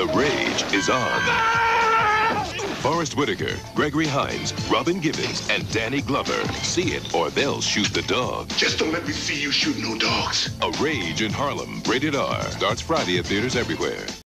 The rage is on. Forrest Whitaker, Gregory Hines, Robin Givens, and Danny Glover. See it or they'll shoot the dog. Just don't let me see you shoot no dogs. A Rage in Harlem, rated R. Starts Friday at theaters everywhere.